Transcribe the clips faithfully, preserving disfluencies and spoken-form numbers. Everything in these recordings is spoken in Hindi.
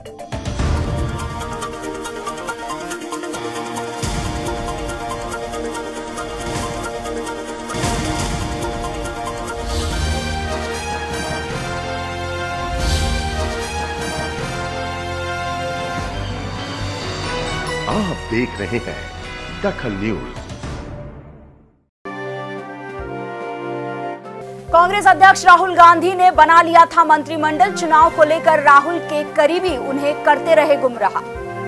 आप देख रहे हैं दखल न्यूज। कांग्रेस अध्यक्ष राहुल गांधी ने बना लिया था मंत्रिमंडल। चुनाव को लेकर राहुल के करीबी उन्हें करते रहे गुमराह।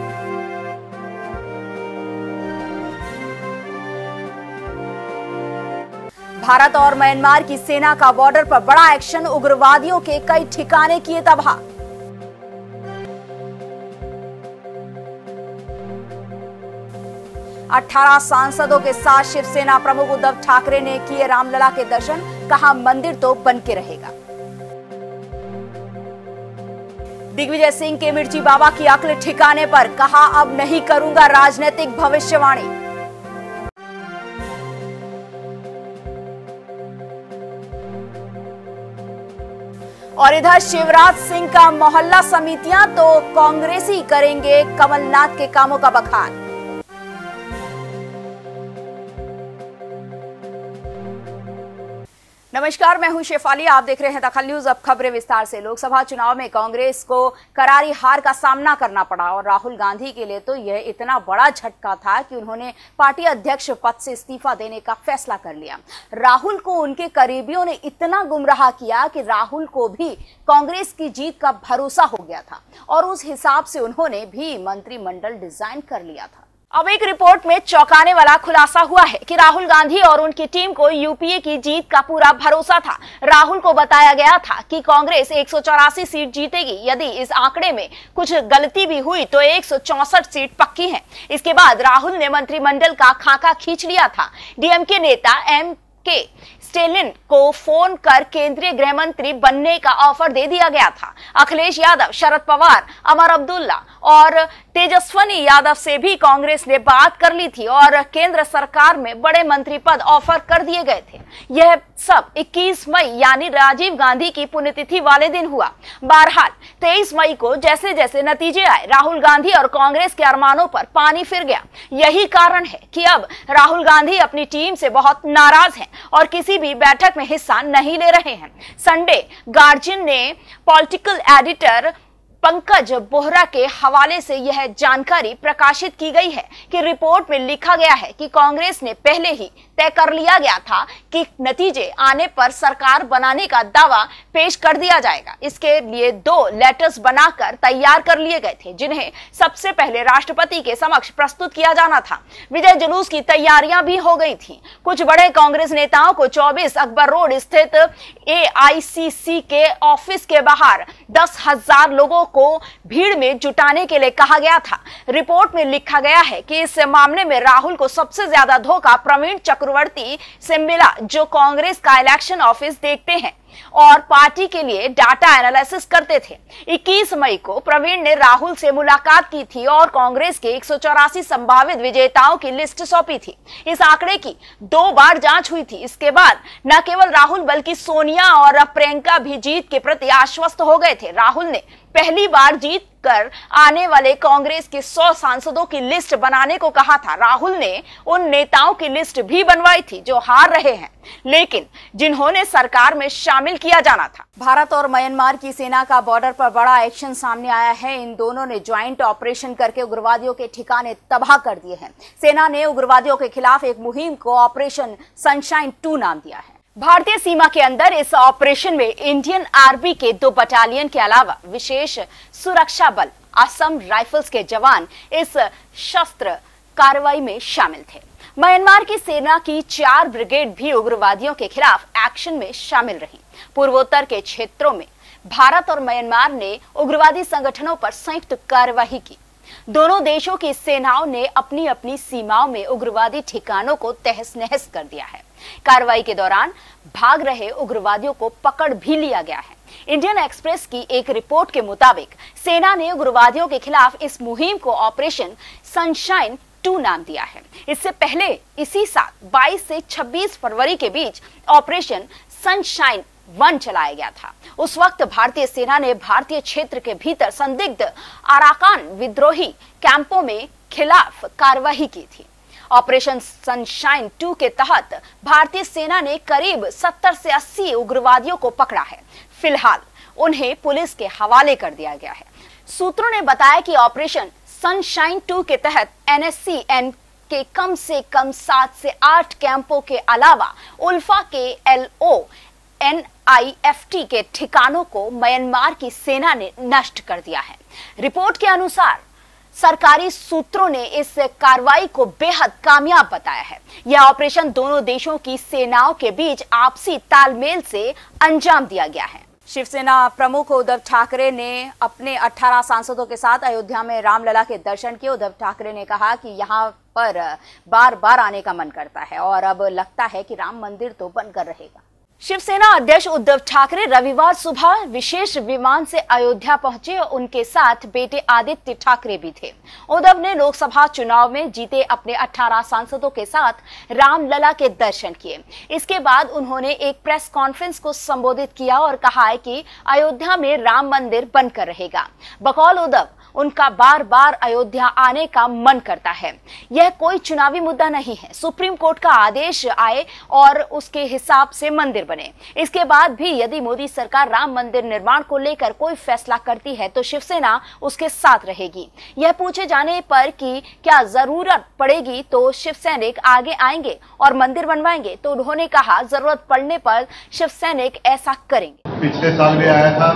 भारत और म्यांमार की सेना का बॉर्डर पर बड़ा एक्शन। उग्रवादियों के कई ठिकाने किए तबाह। अठारह सांसदों के साथ शिवसेना प्रमुख उद्धव ठाकरे ने किए रामलला के दर्शन। कहा मंदिर तो बन के रहेगा। दिग्विजय सिंह के मिर्ची बाबा की अक्ल ठिकाने पर। कहा अब नहीं करूंगा राजनीतिक भविष्यवाणी। और इधर शिवराज सिंह का मोहल्ला समितियां तो कांग्रेसी करेंगे कमलनाथ के कामों का बखान। नमस्कार, मैं हूं शेफाली, आप देख रहे हैं दखल न्यूज। अब खबरें विस्तार से। लोकसभा चुनाव में कांग्रेस को करारी हार का सामना करना पड़ा और राहुल गांधी के लिए तो यह इतना बड़ा झटका था कि उन्होंने पार्टी अध्यक्ष पद से इस्तीफा देने का फैसला कर लिया। राहुल को उनके करीबियों ने इतना गुमराह किया कि राहुल को भी कांग्रेस की जीत का भरोसा हो गया था और उस हिसाब से उन्होंने भी मंत्रिमंडल डिजाइन कर लिया था। अब एक रिपोर्ट में चौंकाने वाला खुलासा हुआ है कि राहुल गांधी और उनकी टीम को यूपीए की जीत का पूरा भरोसा था। राहुल को बताया गया था कि कांग्रेस एक सौ चौरासी सीट जीतेगी। यदि इस आंकड़े में कुछ गलती भी हुई तो एक सौ चौसठ सीट पक्की है। इसके बाद राहुल ने मंत्रिमंडल का खाका खींच लिया था। डीएमके नेता एम के स्टेलिन को फोन कर केंद्रीय गृह मंत्री बनने का ऑफर दे दिया गया था। अखिलेश यादव, शरद पवार, अमर अब्दुल्ला और तेजस्वनी यादव से भी कांग्रेस ने बात कर ली थी और केंद्र सरकार में बड़े मंत्री पद ऑफर कर दिए गए थे। यह सब इक्कीस मई यानी राजीव गांधी की पुण्यतिथि वाले दिन हुआ। बहरहाल तेईस मई को जैसे जैसे नतीजे आए, राहुल गांधी और कांग्रेस के अरमानों पर पानी फिर गया। यही कारण है कि अब राहुल गांधी अपनी टीम से बहुत नाराज हैं और किसी भी बैठक में हिस्सा नहीं ले रहे हैं। संडे गार्जियन ने पॉलिटिकल एडिटर पंकज बोहरा के हवाले से यह जानकारी प्रकाशित की गई है कि रिपोर्ट में लिखा गया है कि कांग्रेस ने पहले ही तय कर लिया गया था कि नतीजे आने पर सरकार बनाने का दावा पेश कर दिया जाएगा। इसके लिए दो लेटर्स बनाकर तैयार कर लिए गए थे जिन्हें सबसे पहले राष्ट्रपति के समक्ष प्रस्तुत किया जाना था। विजय जुलूस की तैयारियां भी हो गई थी। कुछ बड़े कांग्रेस नेताओं को चौबीस अकबर रोड स्थित ए आई सी सी के ऑफिस के बाहर दस हजार लोगों को भीड़ में जुटाने के लिए कहा गया था। रिपोर्ट में लिखा गया है कि इस मामले में राहुल को सबसे ज्यादा धोखा प्रवीण चक्रवर्ती से मिला, जो कांग्रेस का इलेक्शन ऑफिस देखते हैं और पार्टी के लिए डाटा एनालिसिस करते थे। इक्कीस मई को प्रवीण ने राहुल से मुलाकात की थी और कांग्रेस के एक सौ चौरासी संभावित विजेताओं की लिस्ट सौंपी थी। इस आंकड़े की दो बार जांच हुई थी। इसके बाद न केवल राहुल बल्कि सोनिया और प्रियंका भी जीत के प्रति आश्वस्त हो गए थे। राहुल ने पहली बार जीत कर आने वाले कांग्रेस के सौ सांसदों की लिस्ट बनाने को कहा था। राहुल ने उन नेताओं की लिस्ट भी बनवाई थी जो हार रहे हैं लेकिन जिन्होंने सरकार में शामिल किया जाना था। भारत और म्यांमार की सेना का बॉर्डर पर बड़ा एक्शन सामने आया है। इन दोनों ने ज्वाइंट ऑपरेशन करके उग्रवादियों के ठिकाने तबाह कर दिए हैं। सेना ने उग्रवादियों के खिलाफ एक मुहिम को ऑपरेशन सनशाइन टू नाम दिया है। भारतीय सीमा के अंदर इस ऑपरेशन में इंडियन आर्मी के दो बटालियन के अलावा विशेष सुरक्षा बल असम राइफल्स के जवान इस शस्त्र कार्रवाई में शामिल थे। म्यांमार की सेना की चार ब्रिगेड भी उग्रवादियों के खिलाफ एक्शन में शामिल रही। पूर्वोत्तर के क्षेत्रों में भारत और म्यांमार ने उग्रवादी संगठनों पर संयुक्त कार्यवाही की। दोनों देशों की सेनाओं ने अपनी अपनी सीमाओं में उग्रवादी ठिकानों को तहस नहस कर दिया है। कार्रवाई के दौरान भाग रहे उग्रवादियों को पकड़ भी लिया गया है। इंडियन एक्सप्रेस की एक रिपोर्ट के मुताबिक सेना ने उग्रवादियों के खिलाफ इस मुहिम को ऑपरेशन सनशाइन टू नाम दिया है। इससे पहले इसी साल बाईस से छब्बीस फरवरी के बीच ऑपरेशन सनशाइन वन चलाया गया था। उस वक्त भारतीय सेना ने भारतीय क्षेत्र के भीतर संदिग्ध अराकान विद्रोही कैंपों में खिलाफ कार्रवाई की थी। ऑपरेशन सनशाइन टू के तहत भारतीय सेना ने करीब सत्तर से अस्सी उग्रवादियों को पकड़ा है। फिलहाल उन्हें पुलिस के हवाले कर दिया गया है। सूत्रों ने बताया कि ऑपरेशन सनशाइन टू के तहत एन एस सी एन के कम से कम सात से आठ कैंपों के अलावा उल्फा के L O N I F T के ठिकानों को म्यांमार की सेना ने नष्ट कर दिया है। रिपोर्ट के अनुसार सरकारी सूत्रों ने इस कार्रवाई को बेहद कामयाब बताया है। यह ऑपरेशन दोनों देशों की सेनाओं के बीच आपसी तालमेल से अंजाम दिया गया है। शिवसेना प्रमुख उद्धव ठाकरे ने अपने अठारह सांसदों के साथ अयोध्या में रामलला के दर्शन किए। उद्धव ठाकरे ने कहा कि यहाँ पर बार बार आने का मन करता है और अब लगता है कि राम मंदिर तो बनकर रहेगा। शिवसेना अध्यक्ष उद्धव ठाकरे रविवार सुबह विशेष विमान से अयोध्या पहुंचे और उनके साथ बेटे आदित्य ठाकरे भी थे। उद्धव ने लोकसभा चुनाव में जीते अपने अठारह सांसदों के साथ रामलला के दर्शन किए। इसके बाद उन्होंने एक प्रेस कॉन्फ्रेंस को संबोधित किया और कहा है कि अयोध्या में राम मंदिर बनकर रहेगा। बकौल उद्धव, उनका बार बार अयोध्या आने का मन करता है। यह कोई चुनावी मुद्दा नहीं है। सुप्रीम कोर्ट का आदेश आए और उसके हिसाब से मंदिर बने। इसके बाद भी यदि मोदी सरकार राम मंदिर निर्माण को लेकर कोई फैसला करती है तो शिवसेना उसके साथ रहेगी। यह पूछे जाने पर कि क्या जरूरत पड़ेगी तो शिव सैनिक आगे आएंगे और मंदिर बनवाएंगे, तो उन्होंने कहा जरूरत पड़ने पर शिव सैनिक ऐसा करेंगे। पिछले साल भी आया था,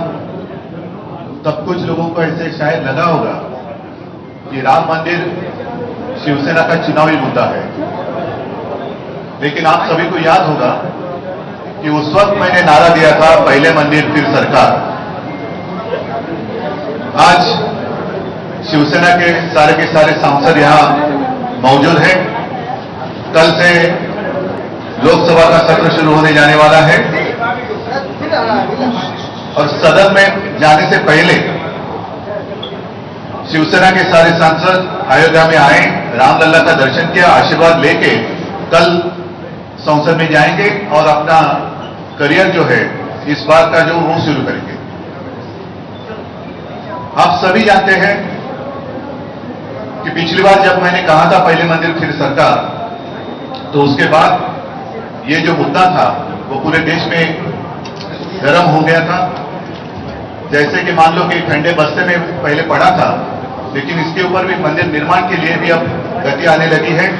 तब कुछ लोगों को ऐसे शायद लगा होगा कि राम मंदिर शिवसेना का चुनावी मुद्दा है, लेकिन आप सभी को याद होगा कि उस वक्त मैंने नारा दिया था, पहले मंदिर फिर सरकार। आज शिवसेना के सारे के सारे सांसद यहां मौजूद हैं। कल से लोकसभा का सत्र शुरू होने जाने वाला है और सदन में जाने से पहले शिवसेना के सारे सांसद अयोध्या में आए, रामलला का दर्शन किया, आशीर्वाद लेके कल संसद में जाएंगे और अपना करियर जो है इस बात का जो वो शुरू करेंगे। आप सभी जानते हैं कि पिछली बार जब मैंने कहा था पहले मंदिर फिर सरकार, तो उसके बाद ये जो मुद्दा था वो पूरे देश में गर्म हो गया था। जैसे कि मान लो कि ठंडे बस्ते में पहले पड़ा था, लेकिन इसके ऊपर भी मंदिर निर्माण के लिए भी अब गति आने लगी है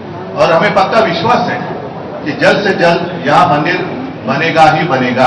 और हमें पक्का विश्वास है कि जल्द से जल्द यहां मंदिर बनेगा ही बनेगा।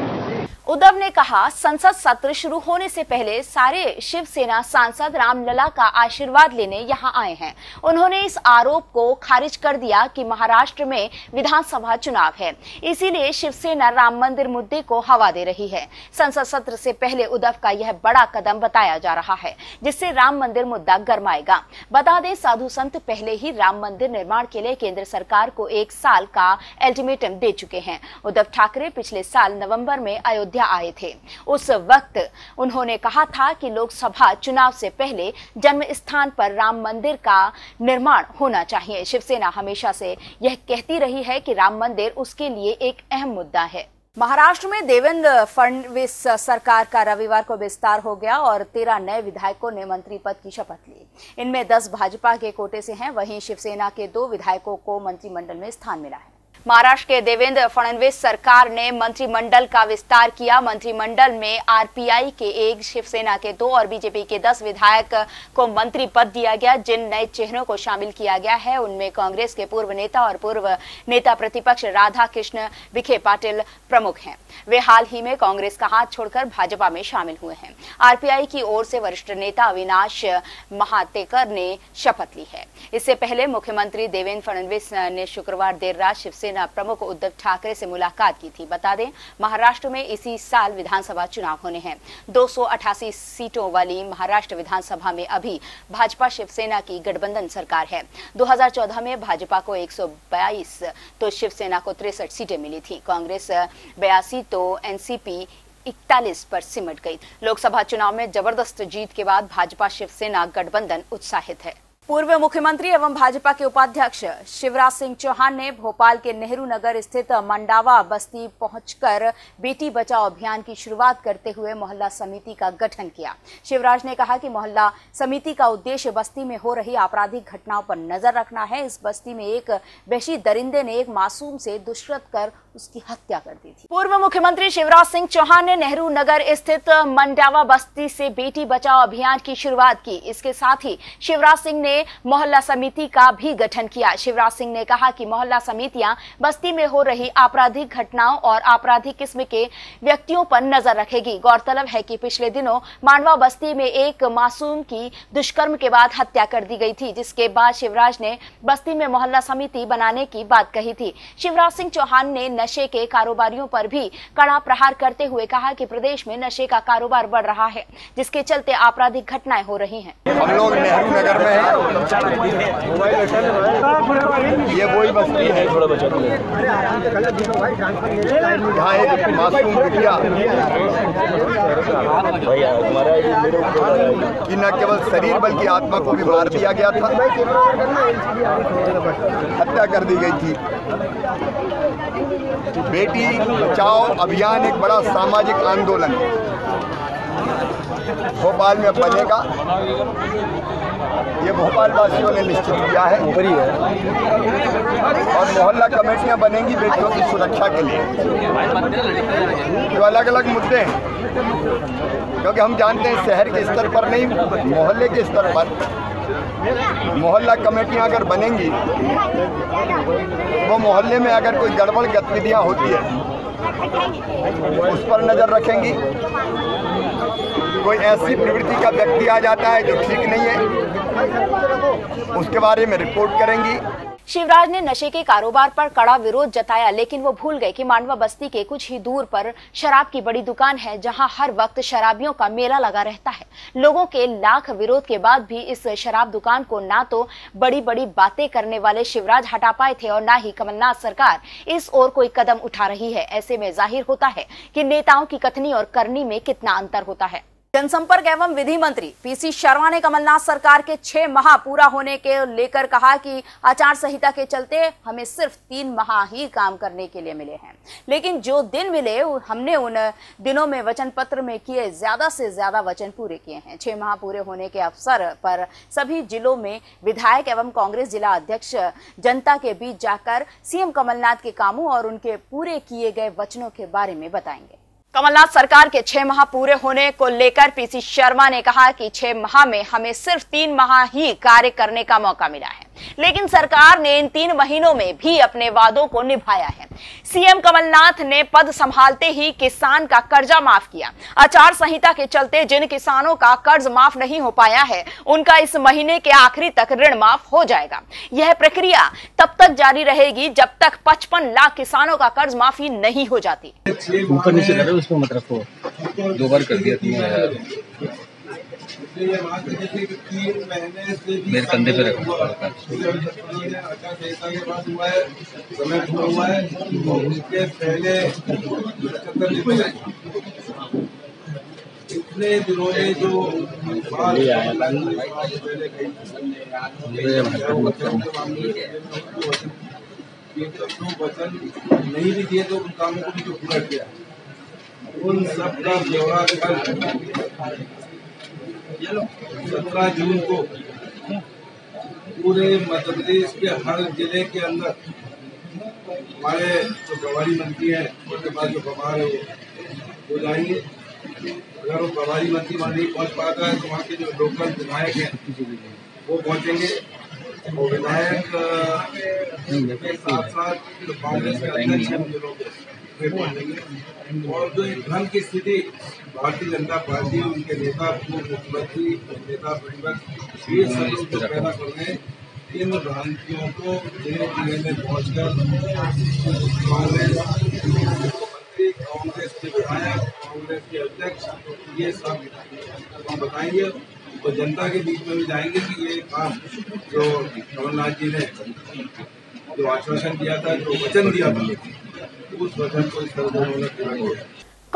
उद्धव ने कहा, संसद सत्र शुरू होने से पहले सारे शिवसेना सांसद रामलला का आशीर्वाद लेने यहां आए हैं। उन्होंने इस आरोप को खारिज कर दिया कि महाराष्ट्र में विधानसभा चुनाव है, इसीलिए शिवसेना राम मंदिर मुद्दे को हवा दे रही है। संसद सत्र से पहले उद्धव का यह बड़ा कदम बताया जा रहा है, जिससे राम मंदिर मुद्दा गरमाएगा। बता दें, साधु संत पहले ही राम मंदिर निर्माण के लिए केंद्र सरकार को एक साल का अल्टीमेटम दे चुके हैं। उद्धव ठाकरे पिछले साल नवंबर में अयोध्या आए थे। उस वक्त उन्होंने कहा था कि लोकसभा चुनाव से पहले जन्म स्थान पर राम मंदिर का निर्माण होना चाहिए। शिवसेना हमेशा से यह कहती रही है कि राम मंदिर उसके लिए एक अहम मुद्दा है। महाराष्ट्र में देवेंद्र फडणवीस सरकार का रविवार को विस्तार हो गया और तेरह नए विधायकों ने मंत्री पद की शपथ ली। इनमें दस भाजपा के कोटे से हैं, वहीं शिवसेना के दो विधायकों को मंत्रिमंडल में स्थान मिला है। महाराष्ट्र के देवेंद्र फडणवीस सरकार ने मंत्रिमंडल का विस्तार किया। मंत्रिमंडल में आर पी आई के एक, शिवसेना के दो और बी जे पी के दस विधायक को मंत्री पद दिया गया। जिन नए चेहरों को शामिल किया गया है उनमें कांग्रेस के पूर्व नेता और पूर्व नेता प्रतिपक्ष राधा कृष्ण विखे पाटिल प्रमुख हैं। वे हाल ही में कांग्रेस का हाथ छोड़कर भाजपा में शामिल हुए हैं। आर पी आई की ओर से वरिष्ठ नेता अविनाश महातेकर ने शपथ ली है। इससे पहले मुख्यमंत्री देवेंद्र फडणवीस ने शुक्रवार देर रात शिवसेना प्रमुख उद्धव ठाकरे से मुलाकात की थी। बता दें, महाराष्ट्र में इसी साल विधानसभा चुनाव होने हैं। दो सौ अठासी सीटों वाली महाराष्ट्र विधानसभा में अभी भाजपा शिवसेना की गठबंधन सरकार है। दो हज़ार चौदह में भाजपा को एक सौ बाईस तो शिवसेना को तिरसठ सीटें मिली थी। कांग्रेस बयासी तो एन सी पी इकतालीस पर सिमट गई। लोकसभा चुनाव में जबरदस्त जीत के बाद भाजपा शिवसेना गठबंधन उत्साहित है। पूर्व मुख्यमंत्री एवं भाजपा के उपाध्यक्ष शिवराज सिंह चौहान ने भोपाल के नेहरू नगर स्थित मंडावा बस्ती पहुंचकर बेटी बचाओ अभियान की शुरुआत करते हुए मोहल्ला समिति का गठन किया। शिवराज ने कहा कि मोहल्ला समिति का उद्देश्य बस्ती में हो रही आपराधिक घटनाओं पर नजर रखना है। इस बस्ती में एक वहशी दरिंदे ने एक मासूम से दुष्कृत कर उसकी हत्या कर दी थी। पूर्व मुख्यमंत्री शिवराज सिंह चौहान ने नेहरू नगर स्थित मंडावा बस्ती से बेटी बचाओ अभियान की शुरुआत की। इसके साथ ही शिवराज सिंह ने मोहल्ला समिति का भी गठन किया। शिवराज सिंह ने कहा कि मोहल्ला समितियां बस्ती में हो रही आपराधिक घटनाओं और आपराधिक किस्म के व्यक्तियों पर नजर रखेगी। गौरतलब है कि पिछले दिनों मांडवा बस्ती में एक मासूम की दुष्कर्म के बाद हत्या कर दी गई थी, जिसके बाद शिवराज ने बस्ती में मोहल्ला समिति बनाने की बात कही थी। शिवराज सिंह चौहान ने नशे के कारोबारियों पर भी कड़ा प्रहार करते हुए कहा कि प्रदेश में नशे का कारोबार बढ़ रहा है, जिसके चलते आपराधिक घटनाएं हो रही हैं। हम लोग नेहरू नगर में हैं। ये वही बस्ती है यहाँ एक मासूम बिटिया कि न केवल शरीर बल्कि आत्मा को भी मार दिया गया था, हत्या कर दी गई थी। बेटी बचाओ अभियान एक बड़ा सामाजिक आंदोलन भोपाल में बनेगा, ये भोपाल वासियों ने निश्चित किया है। और मोहल्ला कमेटियां बनेंगी बेटियों की सुरक्षा के लिए। जो अलग अलग मुद्दे हैं, क्योंकि हम जानते हैं शहर के स्तर पर नहीं, मोहल्ले के स्तर पर मोहल्ला कमेटियां अगर बनेंगी, वो मोहल्ले में अगर कोई गड़बड़ गतिविधियां होती है उस पर नजर रखेंगी। कोई ऐसी प्रवृत्ति का व्यक्ति आ जाता है जो ठीक नहीं है, उसके बारे में रिपोर्ट करेंगी। शिवराज ने नशे के कारोबार पर कड़ा विरोध जताया, लेकिन वो भूल गए कि मांडवा बस्ती के कुछ ही दूर पर शराब की बड़ी दुकान है, जहां हर वक्त शराबियों का मेला लगा रहता है। लोगों के लाख विरोध के बाद भी इस शराब दुकान को ना तो बड़ी बड़ी बातें करने वाले शिवराज हटा पाए थे और ना ही कमलनाथ सरकार इस ओर कोई कदम उठा रही है। ऐसे में जाहिर होता है कि नेताओं की कथनी और करनी में कितना अंतर होता है। जनसंपर्क एवं विधि मंत्री पीसी शर्मा ने कमलनाथ सरकार के छह माह पूरा होने के लेकर कहा कि आचार संहिता के चलते हमें सिर्फ तीन माह ही काम करने के लिए मिले हैं, लेकिन जो दिन मिले हमने उन दिनों में वचन पत्र में किए ज्यादा से ज्यादा वचन पूरे किए हैं। छह माह पूरे होने के अवसर पर सभी जिलों में विधायक एवं कांग्रेस जिला अध्यक्ष जनता के बीच जाकर सीएम कमलनाथ के कामों और उनके पूरे किए गए वचनों के बारे में बताएंगे। कमलनाथ सरकार के छह माह पूरे होने को लेकर पीसी शर्मा ने कहा कि छह माह में हमें सिर्फ तीन माह ही कार्य करने का मौका मिला है, लेकिन सरकार ने इन तीन महीनों में भी अपने वादों को निभाया है। सीएम कमलनाथ ने पद संभालते ही किसान का कर्जा माफ किया। आचार संहिता के चलते जिन किसानों का कर्ज माफ नहीं हो पाया है, उनका इस महीने के आखिरी तक ऋण माफ हो जाएगा। यह प्रक्रिया तब तक जारी रहेगी जब तक पचपन लाख किसानों का कर्ज माफी नहीं हो जाती। ऊपर नीचे करो, उसको मत रखो, दो बार कर दिया तुमने। मेरे कंधे पे रखो। इतने दिनों में जो वचन नहीं भी दिए तो उन कामों को भी जो पूरा किया, उन सब का ब्यौरा सत्रह जून को पूरे मध्य प्रदेश के हर जिले के अंदर हमारे जो प्रभारी मंत्री हैं उनके पास जो प्रभार है वो जाएंगे। अगर वो प्रभारी मंत्री वहाँ नहीं पहुँच पाता है तो वहाँ के जो लोकल विधायक हैं वो पहुँचेंगे। वो विधायक के साथ साथ जो कांग्रेस के अध्यक्ष हैं उनके लोग वे पहुँचेंगे। और जो धन की स्थिति भारतीय जनता पार्टी उनके नेता पूर्व मुख्यमंत्री नेता प्रतिपक्ष ये सब लोग जो पैदा कर रहे हैं, इन भ्रांतियों को जिले जिले में पहुँचकर कांग्रेस मंत्री, कांग्रेस के विधायक, कांग्रेस के अध्यक्ष ये सब हम बताएंगे तो जनता के बीच में भी जाएंगे कि ये काम जो कमलनाथ जी ने जो आश्वासन दिया था, जो वचन दिया था, उस वचन को इस तरह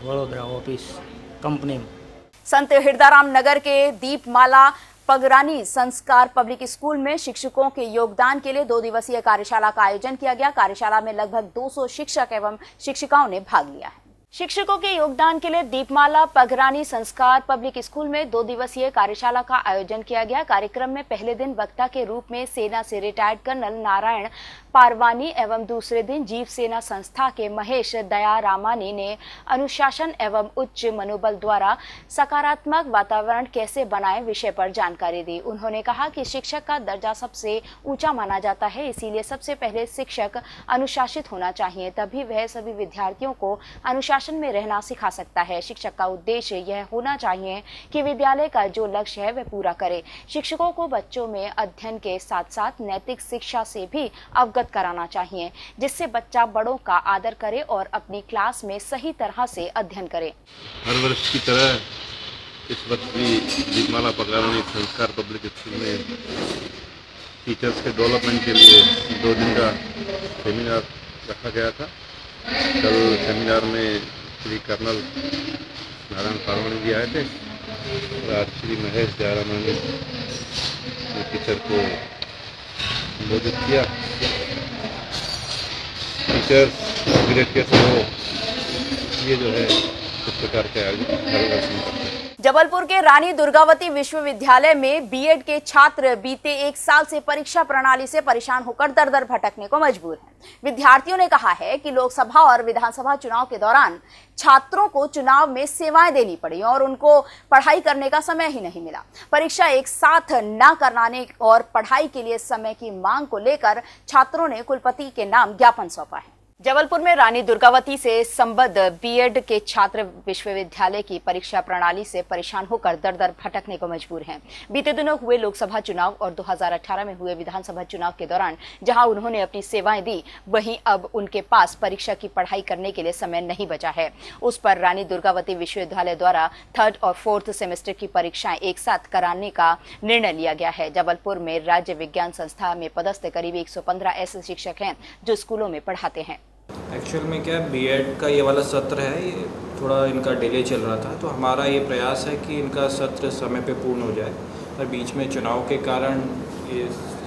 वडोदरा ऑफिस कंपनी में। संत हिरदाराम नगर के दीपमाला पगरानी संस्कार पब्लिक स्कूल में शिक्षकों के योगदान के लिए दो दिवसीय कार्यशाला का आयोजन किया गया। कार्यशाला में लगभग दो सौ शिक्षक एवं शिक्षिकाओं ने भाग लिया है। शिक्षकों के योगदान के लिए दीपमाला पगरानी संस्कार पब्लिक स्कूल में दो दिवसीय कार्यशाला का आयोजन किया गया। कार्यक्रम में पहले दिन वक्ता के रूप में सेना से रिटायर्ड कर्नल नारायण पारवानी एवं दूसरे दिन जीव सेना संस्था के महेश दया रामानी ने अनुशासन एवं उच्च मनोबल द्वारा सकारात्मक वातावरण कैसे बनाए विषय पर जानकारी दी। उन्होंने कहा कि शिक्षक का दर्जा सबसे ऊंचा माना जाता है, इसीलिए सबसे पहले शिक्षक अनुशासित होना चाहिए, तभी वह सभी विद्यार्थियों को अनुशासन में रहना सिखा सकता है। शिक्षक का उद्देश्य यह होना चाहिए कि विद्यालय का जो लक्ष्य है वह पूरा करे। शिक्षकों को बच्चों में अध्ययन के साथ साथ नैतिक शिक्षा से भी अवगत कराना चाहिए, जिससे बच्चा बड़ों का आदर करे और अपनी क्लास में सही तरह से अध्ययन करे। हर वर्ष की तरह इस वर्ष भी दीपमाला पगरानी संस्कार पब्लिक स्कूल में टीचर्स के डेवलपमेंट के लिए दो दिन का सेमिनार रखा गया था। कल सेमिनार में श्री कर्नल नारायण पारवानी जी आए थे और आज श्री महेश दया रामानी ने टीचर को संबोधित किया। टीचर्स ग्रेड कैसे हो, ये जो है इस प्रकार के आयोजन करते हैं। जबलपुर के रानी दुर्गावती विश्वविद्यालय में बीएड के छात्र बीते एक साल से परीक्षा प्रणाली से परेशान होकर दर दर भटकने को मजबूर हैं। विद्यार्थियों ने कहा है कि लोकसभा और विधानसभा चुनाव के दौरान छात्रों को चुनाव में सेवाएं देनी पड़ी और उनको पढ़ाई करने का समय ही नहीं मिला। परीक्षा एक साथ न कराने और पढ़ाई के लिए समय की मांग को लेकर छात्रों ने कुलपति के नाम ज्ञापन सौंपा है। जबलपुर में रानी दुर्गावती से संबद्ध बीएड के छात्र विश्वविद्यालय की परीक्षा प्रणाली से परेशान होकर दर दर भटकने को मजबूर हैं। बीते दिनों हुए लोकसभा चुनाव और दो हज़ार अठारह में हुए विधानसभा चुनाव के दौरान जहां उन्होंने अपनी सेवाएं दी, वहीं अब उनके पास परीक्षा की पढ़ाई करने के लिए समय नहीं बचा है। उस पर रानी दुर्गावती विश्वविद्यालय द्वारा थर्ड और फोर्थ सेमेस्टर की परीक्षाएं एक साथ कराने का निर्णय लिया गया है। जबलपुर में राज्य विज्ञान संस्था में पदस्थ करीब एक सौ पंद्रह ऐसे शिक्षक हैं जो स्कूलों में पढ़ाते हैं। एक्चुअल में क्या बीएड का ये वाला सत्र है, ये थोड़ा इनका डिले चल रहा था, तो हमारा ये प्रयास है कि इनका सत्र समय पे पूर्ण हो जाए। और बीच में चुनाव के कारण ये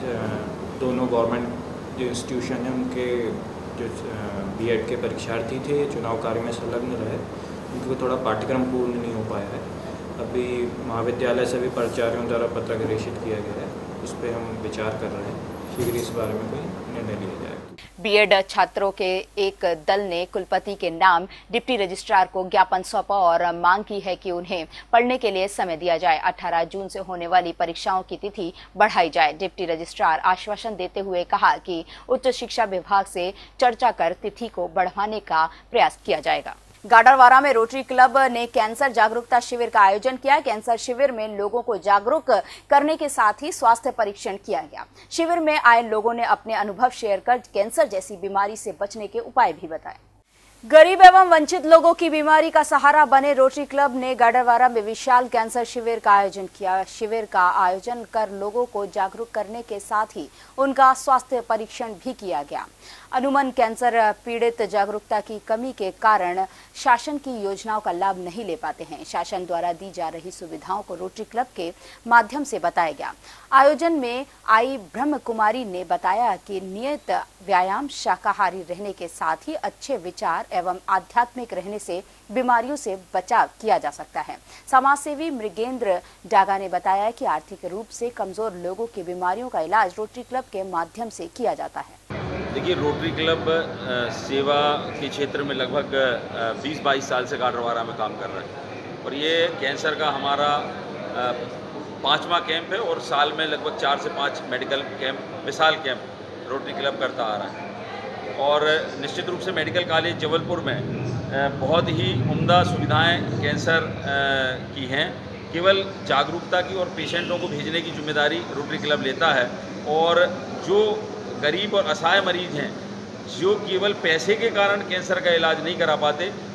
दोनों गवर्नमेंट जो इंस्टीट्यूशन हैं उनके जो बीएड के परीक्षार्थी थे ये चुनाव कार्य में संलग्न रहे, उनको थोड़ा पाठ्यक्रम पूर्ण नहीं हो पाया है। अभी महाविद्यालय से भी प्राचार्यों द्वारा पत्र प्रेषित किया गया है, उस पर हम विचार कर रहे हैं, शीघ्र इस बारे में कोई निर्णय लिया जाएगा। बीएड छात्रों के एक दल ने कुलपति के नाम डिप्टी रजिस्ट्रार को ज्ञापन सौंपा और मांग की है कि उन्हें पढ़ने के लिए समय दिया जाए। अठारह जून से होने वाली परीक्षाओं की तिथि बढ़ाई जाए। डिप्टी रजिस्ट्रार आश्वासन देते हुए कहा कि उच्च शिक्षा विभाग से चर्चा कर तिथि को बढ़ाने का प्रयास किया जाएगा। गाडरवारा में रोटरी क्लब ने कैंसर जागरूकता शिविर का आयोजन किया। कैंसर शिविर में लोगों को जागरूक करने के साथ ही स्वास्थ्य परीक्षण किया गया। शिविर में आए लोगों ने अपने अनुभव शेयर कर कैंसर जैसी बीमारी से बचने के उपाय भी बताए। गरीब एवं वंचित लोगों की बीमारी का सहारा बने रोटरी क्लब ने गाडरवारा में विशाल कैंसर शिविर का आयोजन किया। शिविर का आयोजन कर लोगों को जागरूक करने के साथ ही उनका स्वास्थ्य परीक्षण भी किया गया। अनुमन कैंसर पीड़ित जागरूकता की कमी के कारण शासन की योजनाओं का लाभ नहीं ले पाते हैं। शासन द्वारा दी जा रही सुविधाओं को रोटरी क्लब के माध्यम से बताया गया। आयोजन में आई ब्रह्म कुमारी ने बताया कि नियत व्यायाम, शाकाहारी रहने के साथ ही अच्छे विचार एवं आध्यात्मिक रहने से बीमारियों से बचाव किया जा सकता है। समाजसेवी मृगेंद्र डागा ने बताया कि आर्थिक रूप से कमजोर लोगों की बीमारियों का इलाज रोटरी क्लब के माध्यम से किया जाता है। देखिए, रोटरी क्लब सेवा के क्षेत्र में लगभग बीस बाईस साल से गाडरवारा में काम कर रहा है और ये कैंसर का हमारा पांचवा कैंप है और साल में लगभग चार से पाँच मेडिकल कैंप, मिसाल कैंप रोटरी क्लब करता आ रहा है। और निश्चित रूप से मेडिकल कॉलेज जबलपुर में बहुत ही उम्दा सुविधाएं कैंसर की हैं। केवल जागरूकता की और पेशेंटों को भेजने की जिम्मेदारी रोटरी क्लब लेता है और जो गरीब और असहाय मरीज हैं जो केवल पैसे के कारण कैंसर का इलाज नहीं करा पाते,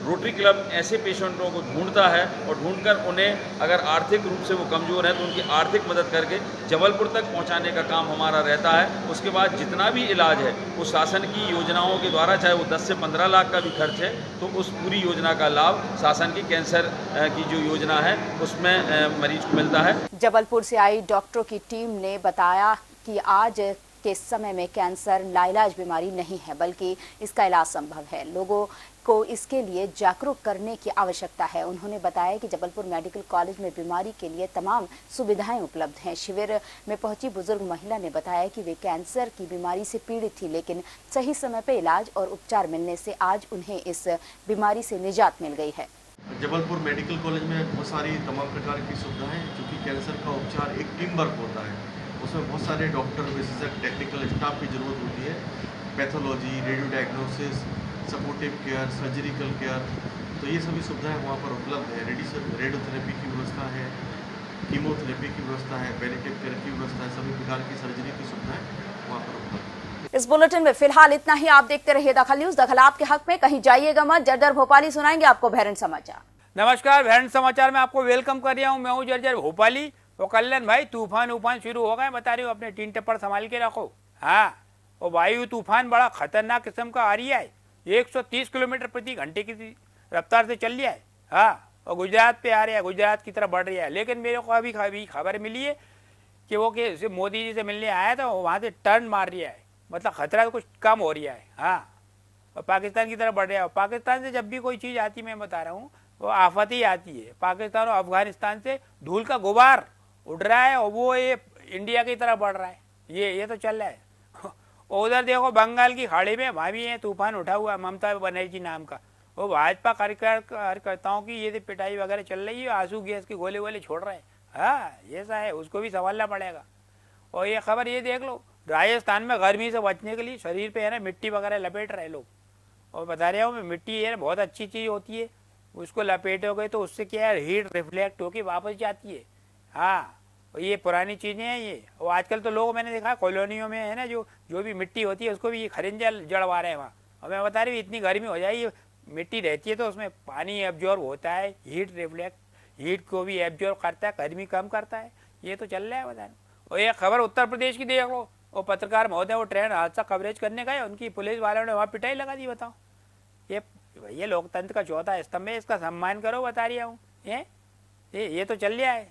रोटरी क्लब ऐसे पेशेंटों को ढूंढता है और ढूंढकर उन्हें अगर आर्थिक रूप से वो कमज़ोर है तो उनकी आर्थिक मदद करके जबलपुर तक पहुंचाने का काम हमारा रहता है। उसके बाद जितना भी इलाज है वो शासन की योजनाओं के द्वारा, चाहे वो दस से पंद्रह लाख का भी खर्च है, तो उस पूरी योजना का लाभ शासन की कैंसर की जो योजना है उसमें मरीज को मिलता है। जबलपुर से आई डॉक्टरों की टीम ने बताया कि आज के समय में कैंसर लाइलाज बीमारी नहीं है, बल्कि इसका इलाज संभव है। लोगों को इसके लिए जागरूक करने की आवश्यकता है। उन्होंने बताया कि जबलपुर मेडिकल कॉलेज में बीमारी के लिए तमाम सुविधाएं उपलब्ध हैं। शिविर में पहुंची बुजुर्ग महिला ने बताया कि वे कैंसर की बीमारी से पीड़ित थी, लेकिन सही समय पर इलाज और उपचार मिलने से आज उन्हें इस बीमारी से निजात मिल गई है। जबलपुर मेडिकल कॉलेज में बहुत सारी तमाम प्रकार की सुविधाएं, चूँकि कैंसर का उपचार एक टीम वर्क होता है, उसमें बहुत सारे डॉक्टर, विशेषज्ञ, टेक्निकल स्टाफ की ज़रूरत होती है। Pathology, radio diagnosis, supportive care, surgical care, तो ये सभी सुविधाएं वहाँ पर उपलब्ध है। रेडियोथेरेपी की व्यवस्था है, कीमोथेरेपी की व्यवस्था है, पैलिएटिव केयर की व्यवस्था है, सभी प्रकार की सर्जरी की सुविधाएं वहाँ पर उपलब्ध है। इस बुलेटिन में फिलहाल इतना ही। आप देखते रहिए दखल न्यूज। दखल आपके हक में, कहीं जाइएगा मत। जर्जर भोपाली सुनाएंगे आपको बहरन समाचार। नमस्कार, बहरन समाचार में आपको वेलकम कर रहा हूँ। मैं हूँ जर्जर भोपाली। वो कल्याण भाई, तूफान उफान शुरू हो गए, बता रही हूँ, अपने टीन टप्पर संभाल के रखो। हाँ, वो वायु तूफान बड़ा खतरनाक किस्म का आ रही है, एक सौ तीस किलोमीटर प्रति घंटे की रफ्तार से चल रहा है। हाँ, और गुजरात पे आ रहा है, गुजरात की तरफ बढ़ रही है। लेकिन मेरे को अभी अभी खबर मिली है कि वो कि मोदी जी से मिलने आया था, वहाँ से टर्न मार रहा है, मतलब खतरा कुछ कम हो रहा है। हाँ, और पाकिस्तान की तरफ बढ़ रहा है। पाकिस्तान से जब भी कोई चीज़ आती, मैं बता रहा हूँ, वो आफत ही आती है। पाकिस्तान और अफगानिस्तान से धूल का गुबार उड़ रहा है और वो ये इंडिया की तरफ बढ़ रहा है। ये ये तो चल रहा है। उधर देखो बंगाल की खाड़ी में वहाँ भी ये तूफान उठा हुआ, ममता बनर्जी नाम का। वो भाजपा कार्यकर्ताओं की ये पिटाई वगैरह चल रही है, आंसू गैस के गोले वोले छोड़ रहे हैं। हाँ, ऐसा है, उसको भी संभालना पड़ेगा। और ये खबर ये देख लो, राजस्थान में गर्मी से बचने के लिए शरीर पे है ना मिट्टी वगैरह लपेट रहे लोग। और बता रहा हूँ, मिट्टी है ना बहुत अच्छी चीज़ होती है, उसको लपेटोगे तो उससे क्या है, हीट रिफ्लेक्ट होकर वापस जाती है। हाँ, ये पुरानी चीज़ें हैं ये। और आजकल तो लोग, मैंने देखा कॉलोनियों में है ना, जो जो भी मिट्टी होती है उसको भी खरिंजा जड़वा रहे हैं वहाँ। और मैं बता रही हूँ, इतनी गर्मी हो जाएगी, मिट्टी रहती है तो उसमें पानी एब्जॉर्ब होता है, हीट रिफ्लेक्ट, हीट को भी एब्जॉर्ब करता है, गर्मी कम करता है। ये तो चल रहा है, बता रहे। और एक खबर उत्तर प्रदेश की देख लो, वो पत्रकार महोदय वो ट्रेन हादसा कवरेज करने गए, उनकी पुलिस वालों ने वहाँ पिटाई लगा दी। बताओ, ये भैया लोकतंत्र का चौथा स्तंभ है, इसका सम्मान करो, बता रही हूँ। ये ये तो चल रहा है।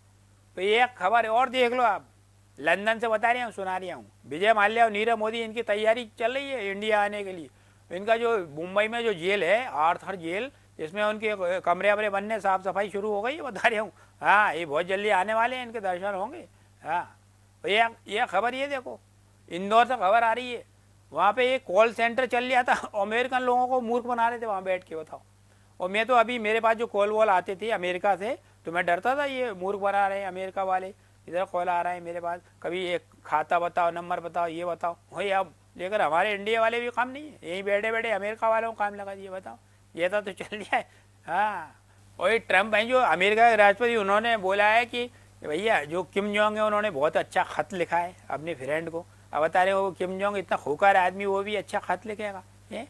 तो ये खबर और देख लो आप, लंदन से बता रही हूँ, सुना रही हूँ। विजय माल्या और नीरव मोदी, इनकी तैयारी चल रही है इंडिया आने के लिए। इनका जो मुंबई में जो जेल है, आर्थर जेल, इसमें उनके कमरे वमरे बनने, साफ सफाई शुरू हो गई है, बता रही हूँ। हाँ, ये बहुत जल्दी आने वाले हैं, इनके दर्शन होंगे। हाँ, ये ये खबर ये देखो, इंदौर से खबर आ रही है, वहाँ पे एक कॉल सेंटर चल रहा था, अमेरिकन लोगों को मूर्ख बना रहे थे वहाँ बैठ के। बताओ, और मैं तो अभी मेरे पास जो कॉल वॉल आते थे अमेरिका से, तो मैं डरता था, ये मूर्ख बना रहे हैं अमेरिका वाले, इधर कॉल आ रहा है मेरे पास, कभी एक खाता बताओ, नंबर बताओ, ये बताओ। वही अब लेकर हमारे इंडिया वाले भी काम नहीं है, यहीं बैठे बैठे अमेरिका वालों को काम लगा दिए। बताओ, ये तो, तो चल रहा है। हाँ, और ये ट्रम्प है जो अमेरिका के राष्ट्रपति, उन्होंने बोला है कि भैया जो किम जोंग है, उन्होंने बहुत अच्छा खत लिखा है अपने फ्रेंड को। अब बता रहे हो, किम जोंग इतना खूंखार आदमी, वो भी अच्छा खत लिखेगा। ये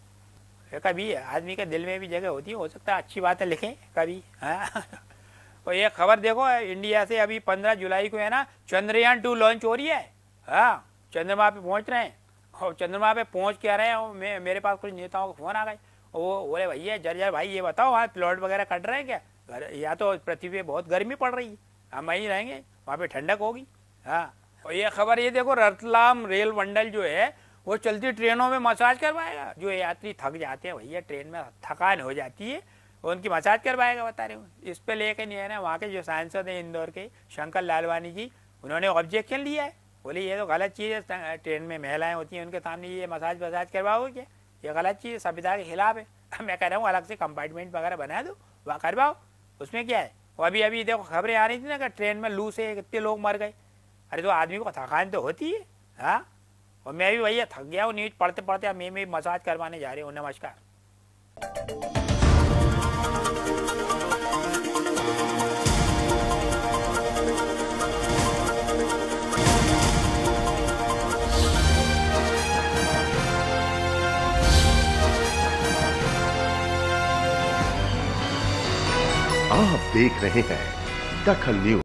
कभी आदमी के दिल में भी जगह होती है, हो सकता है अच्छी बातें लिखें कभी। हाँ, और ये खबर देखो, इंडिया से अभी पंद्रह जुलाई को है ना, चंद्रयान टू लॉन्च हो रही है। हाँ, चंद्रमा पे पहुंच रहे हैं, और चंद्रमा पे पहुंच के आ रहे हैं। और मैं मेरे पास कुछ नेताओं का फोन आ गए, वो बोले भैया जर्जर भाई ये बताओ, वहाँ प्लॉट वगैरह कट रहे हैं क्या? घर या तो पृथ्वी पे बहुत गर्मी पड़ रही है, हम वहीं रहेंगे, वहाँ पे ठंडक होगी। हाँ, और ये खबर ये देखो, रतलाम रेल मंडल जो है वो चलती ट्रेनों में मसाज करवाएगा। जो यात्री थक जाते हैं भैया, ट्रेन में थकान हो जाती है, वो उनकी मसाज करवाएगा, बता रहे हूँ। इस पे लेके नहीं है ना, वहाँ के जो सांसद हैं इंदौर के, शंकर लालवानी जी, उन्होंने ऑब्जेक्शन लिया है। बोले ये तो गलत चीज़ है, ट्रेन में महिलाएं होती हैं, उनके सामने ये मसाज वसाज करवाओगे क्या? ये गलत चीज़ है, संविधान के खिलाफ है। मैं कह रहा हूँ अलग से कंपार्टमेंट वगैरह बना दो, वहाँ करवाओ, उसमें क्या है। और अभी अभी देखो खबरें आ रही थी ना कि ट्रेन में लू से कितने लोग मर गए। अरे तो आदमी को थकान तो होती है। हाँ, और मैं भी भैया थक गया हूँ न्यूज पढ़ते पढ़ते, मैं भी मसाज करवाने जा रही हूँ। नमस्कार। आप देख रहे हैं दखल न्यूज।